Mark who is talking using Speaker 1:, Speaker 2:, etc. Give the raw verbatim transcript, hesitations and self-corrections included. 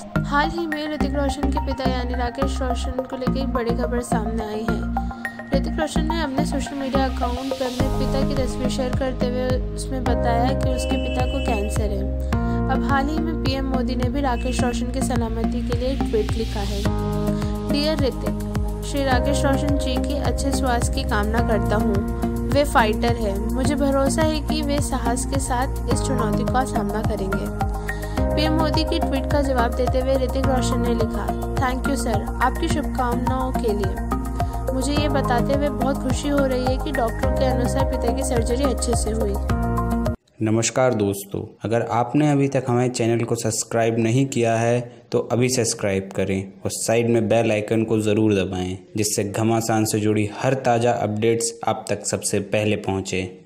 Speaker 1: हाल ही में ऋतिक रोशन के पिता यानी राकेश रोशन को लेकर एक बड़ी खबर सामने आई है। ऋतिक रोशन ने अपने सोशल मीडिया अकाउंट पर अपने पिता की तस्वीर शेयर करते हुए उसमें बताया कि उसके पिता को कैंसर है। अब हाल ही में पीएम मोदी ने भी राकेश रोशन की सलामती के लिए एक ट्वीट लिखा है। डियर ऋतिक, श्री राकेश रोशन जी की अच्छे स्वास्थ्य की कामना करता हूँ। वे फाइटर हैं। मुझे भरोसा है कि वे साहस के साथ इस चुनौती का सामना करेंगे। पीएम मोदी की ट्वीट का जवाब देते हुए ऋतिक रोशन ने लिखा, थैंक यू सर, आपकी शुभकामनाओं के लिए। मुझे ये बताते हुए बहुत खुशी हो रही है कि डॉक्टरों के अनुसार पिता की सर्जरी अच्छे से हुई।
Speaker 2: नमस्कार दोस्तों, अगर आपने अभी तक हमारे चैनल को सब्सक्राइब नहीं किया है तो अभी सब्सक्राइब करें और साइड में बेल आइकन को ज़रूर दबाएं, जिससे घमासान से जुड़ी हर ताज़ा अपडेट्स आप तक सबसे पहले पहुँचे।